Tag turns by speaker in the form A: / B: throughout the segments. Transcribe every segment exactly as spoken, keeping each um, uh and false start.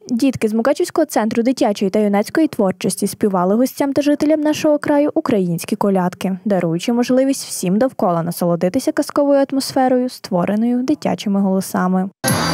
A: Дітки з Мукачівського центру дитячої та юнацької творчості співали гостям та жителям нашого краю українські колядки, даруючи можливість всім довкола насолодитися казковою атмосферою, створеною дитячими голосами.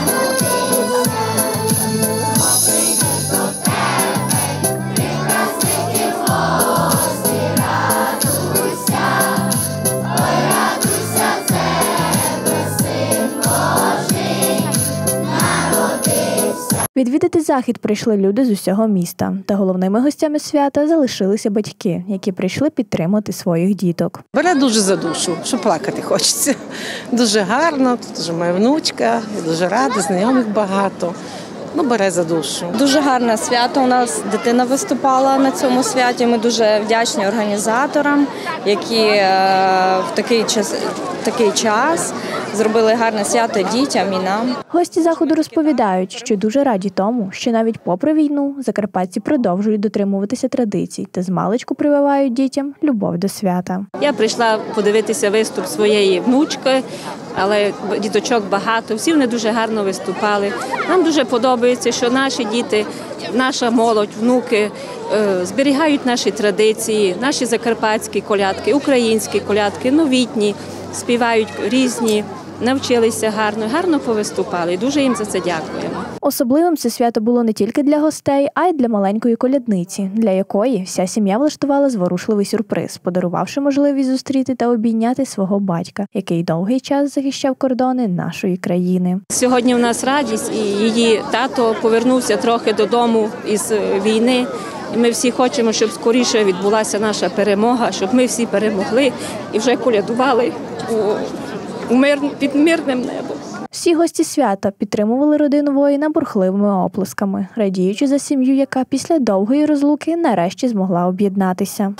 A: Відвідати захід прийшли люди з усього міста. Та головними гостями свята залишилися батьки, які прийшли підтримати своїх діток.
B: Бере дуже за душу, що плакати хочеться. Дуже гарно, тут вже моя внучка, я дуже рада, знайомих багато. Ну, бере за душу.
C: Дуже гарне свято. У нас дитина виступала на цьому святі. Ми дуже вдячні організаторам, які в такий час, такий час зробили гарне свято дітям і нам.
A: Гості заходу розповідають, що дуже раді тому, що навіть попри війну закарпатці продовжують дотримуватися традицій та змалечку прививають дітям любов до свята.
D: Я прийшла подивитися виступ своєї внучки, але діточок багато, всі вони дуже гарно виступали. Нам дуже подобається, що наші діти, наша молодь, внуки зберігають наші традиції, наші закарпатські колядки, українські колядки, новітні, співають різні, навчилися гарно, гарно повиступали. Дуже їм за це дякуємо.
A: Особливим це свято було не тільки для гостей, а й для маленької колядниці, для якої вся сім'я влаштувала зворушливий сюрприз, подарувавши можливість зустріти та обійняти свого батька, який довгий час захищав кордони нашої країни.
D: Сьогодні в нас радість, і її тато повернувся трохи додому із війни. І ми всі хочемо, щоб скоріше відбулася наша перемога, щоб ми всі перемогли і вже колядували у, у мир, під мирним небом.
A: Всі гості свята підтримували родину воїна бурхливими оплесками, радіючи за сім'ю, яка після довгої розлуки нарешті змогла об'єднатися.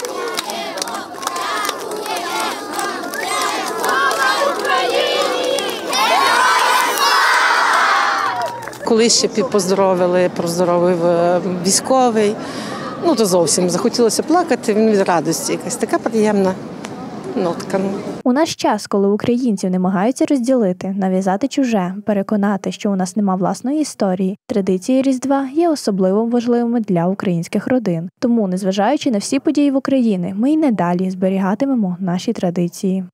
B: Коли ще поздоровили, поздоровив військовий, ну то зовсім захотілося плакати від радості. Якась така приємна нотка.
A: У наш час, коли українців намагаються розділити, нав'язати чуже, переконати, що у нас нема власної історії, традиції Різдва є особливо важливими для українських родин. Тому, незважаючи на всі події в Україні, ми й надалі зберігатимемо наші традиції.